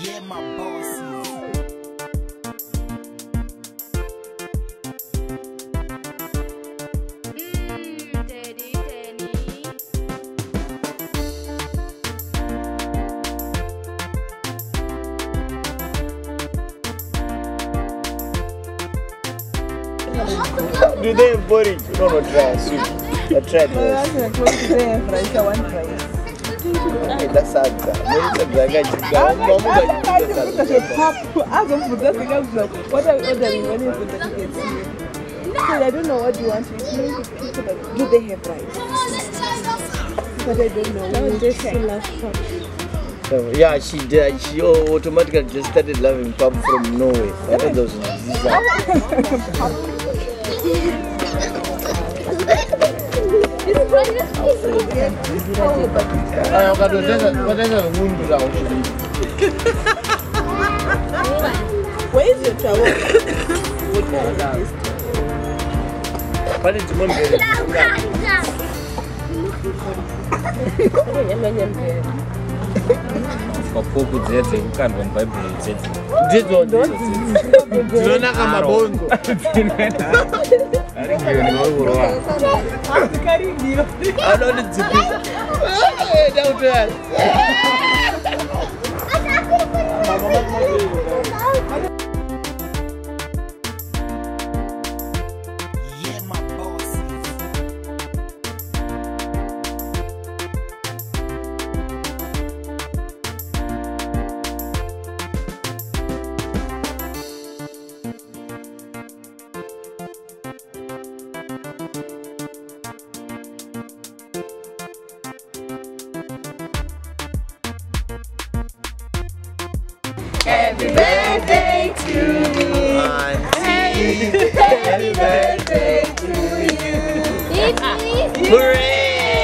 Yeah, my bosses. Do they have porridge? No, no, try soup. I tried that. That's sad. What are we ordering when you put the tickets? I don't know what you want to eat. Do they have rice? But I don't know. No, just So, yeah, she did. She automatically just started loving pub from Norway. What are those? Where is your travel? What is the Pouco dzedze ukandwa mubhaibheri dzedze dzinonaka mabonzo anondidzipisa Happy birthday to you. Happy birthday to you. Hooray!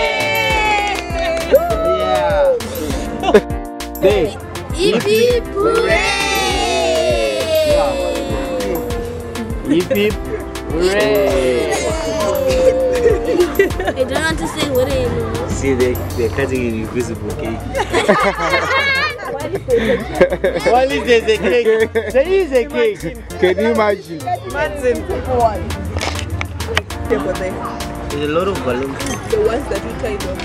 Yeah. Hey. Hip hip hooray! Hip hip hooray! I don't want to say what I know. See, they're cutting an invisible cake. What is this? A cake? There is a cake. Can you imagine? There's There's a lot of balloons. the ones that we tied on.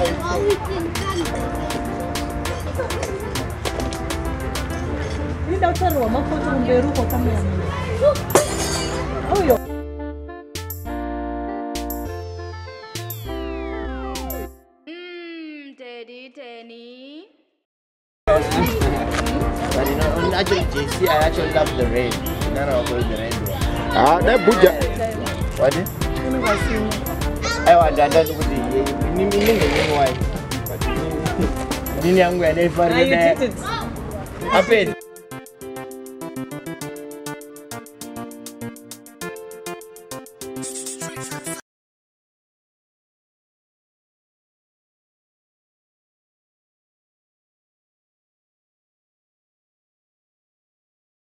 Teddy. But you know, actually, JC, I actually love the red. None of the red one. Ah, that Buju. What? I want that to put the white. I paid.